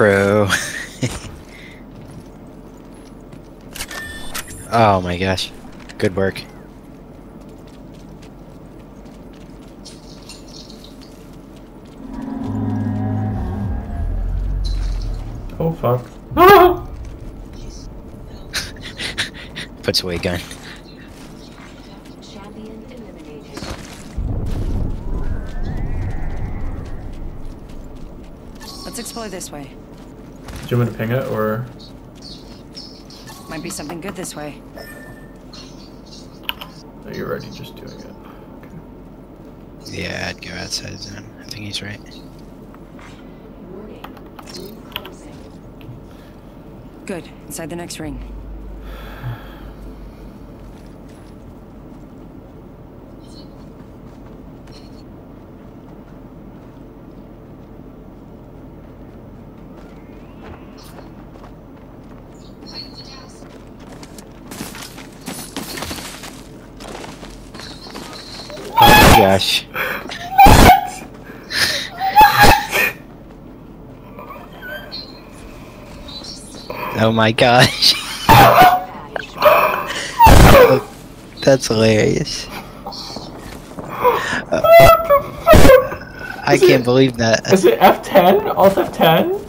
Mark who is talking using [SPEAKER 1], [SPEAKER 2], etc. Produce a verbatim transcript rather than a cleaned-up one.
[SPEAKER 1] pro. Oh my gosh. Good work.
[SPEAKER 2] Oh fuck.
[SPEAKER 1] Puts away gun.
[SPEAKER 3] Champion eliminated. Let's explore this way.
[SPEAKER 2] Do you want me to ping it or?
[SPEAKER 3] Might be something good this way.
[SPEAKER 2] No, you're already just doing it. Okay.
[SPEAKER 1] Yeah, I'd go outside zone. I think he's right.
[SPEAKER 3] Good. Inside the next ring.
[SPEAKER 1] Oh my gosh. Oh my gosh. That's hilarious. Uh, I can't believe that.
[SPEAKER 2] Is it F ten? Alt F ten?